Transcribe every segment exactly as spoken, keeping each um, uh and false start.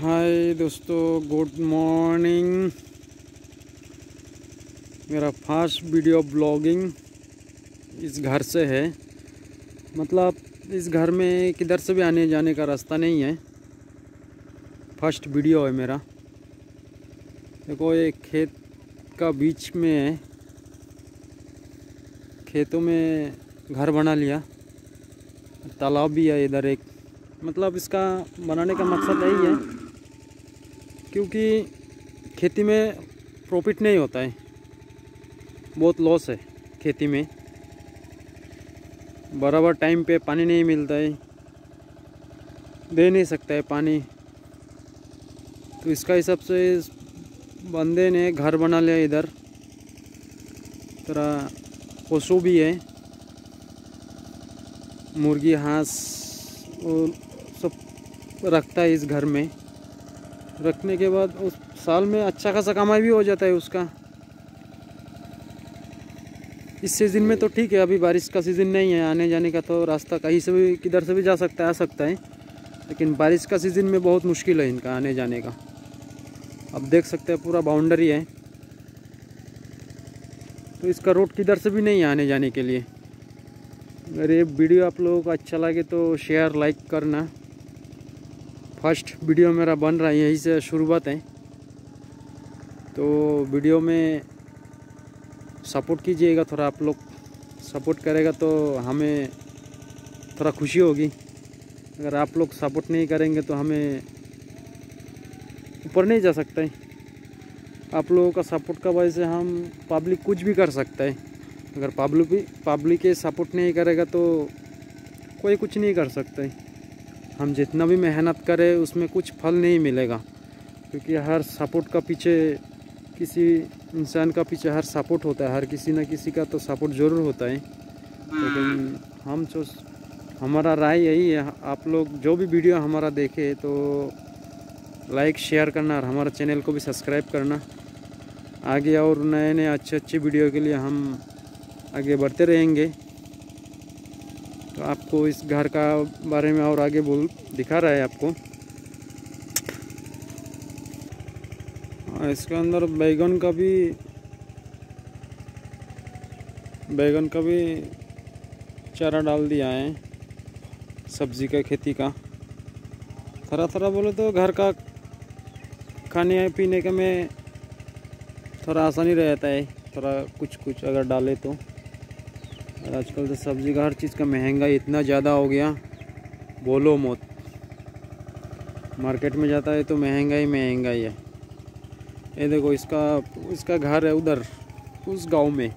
हाय दोस्तों, good morning. मेरा first video blogging इस घर से है। मतलब इस घर में किधर से भी आने जाने का रास्ता नहीं है। फर्स्ट वीडियो है मेरा। देखो, ये खेत का बीच में है। खेतों में घर बना लिया, तालाब भी है इधर एक। मतलब इसका बनाने का मकसद यही है क्योंकि खेती में प्रॉफिट नहीं होता है, बहुत लॉस है खेती में। बराबर टाइम पे पानी नहीं मिलता है, दे नहीं सकता है पानी। तो इसका हिसाब से इस बंदे ने घर बना लिया इधर। तरह पशु भी है, मुर्गी हांस और सब रखता है इस घर में। रखने के बाद उस साल में अच्छा खासा कमाई भी हो जाता है उसका। इस सीज़न में तो ठीक है, अभी बारिश का सीज़न नहीं है, आने जाने का तो रास्ता कहीं से भी किधर से भी जा सकता है, आ सकता है। लेकिन बारिश का सीज़न में बहुत मुश्किल है इनका आने जाने का। अब देख सकते हैं पूरा बाउंड्री है, तो इसका रोड किधर से भी नहीं है आने जाने के लिए। अगर ये वीडियो आप लोगों को अच्छा लगे तो शेयर लाइक करना। फर्स्ट वीडियो मेरा बन रहा है, यहीं से शुरुआत है। तो वीडियो में सपोर्ट कीजिएगा, थोड़ा आप लोग सपोर्ट करेगा तो हमें थोड़ा खुशी होगी। अगर आप लोग सपोर्ट नहीं करेंगे तो हमें ऊपर नहीं जा सकता है। आप लोगों का सपोर्ट का वजह से हम पब्लिक कुछ भी कर सकता है। अगर पब्लिक भी पब्लिक के सपोर्ट नहीं करेगा तो कोई कुछ नहीं कर सकता है। हम जितना भी मेहनत करें उसमें कुछ फल नहीं मिलेगा, क्योंकि हर सपोर्ट का पीछे, किसी इंसान का पीछे हर सपोर्ट होता है। हर किसी न किसी का तो सपोर्ट ज़रूर होता है। लेकिन हम जो हमारा राय यही है, आप लोग जो भी वीडियो हमारा देखे तो लाइक शेयर करना और हमारा चैनल को भी सब्सक्राइब करना। आगे और नए नए अच्छे अच्छे वीडियो के लिए हम आगे बढ़ते रहेंगे। तो आपको इस घर का बारे में और आगे बोल दिखा रहा है आपको। इसके अंदर बैगन का भी बैगन का भी चारा डाल दिया है, सब्जी का खेती का। थोड़ा थोड़ा बोले तो घर का खाने पीने के में थोड़ा आसानी रहता है, थोड़ा कुछ कुछ अगर डाले तो। और आजकल तो सब्जी का हर चीज़ का महंगाई इतना ज़्यादा हो गया, बोलो मत। मार्केट में जाता है तो महंगाई महंगाई है। ये देखो, इसका इसका घर है उधर उस गांव में।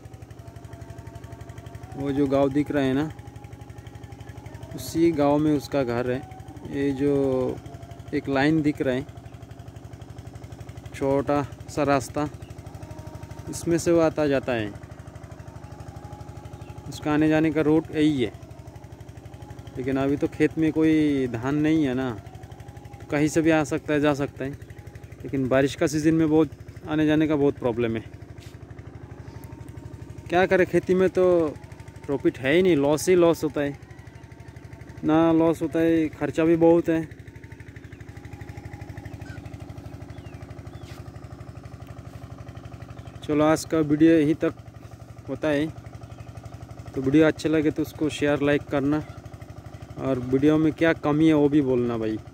वो जो गांव दिख रहा है ना, उसी गांव में उसका घर है। ये जो एक लाइन दिख रहा है, छोटा सा रास्ता, इसमें से वो आता जाता है। उसका आने जाने का रूट यही है। लेकिन अभी तो खेत में कोई धान नहीं है ना, तो कहीं से भी आ सकता है, जा सकता है। लेकिन बारिश का सीज़न में बहुत आने जाने का बहुत प्रॉब्लम है। क्या करें, खेती में तो प्रॉफिट है ही नहीं, लॉस ही लॉस होता है। ना लॉस होता है, खर्चा भी बहुत है। चलो, आज का वीडियो यहीं तक होता है। तो वीडियो अच्छे लगे तो उसको शेयर लाइक करना, और वीडियो में क्या कमी है वो भी बोलना भाई।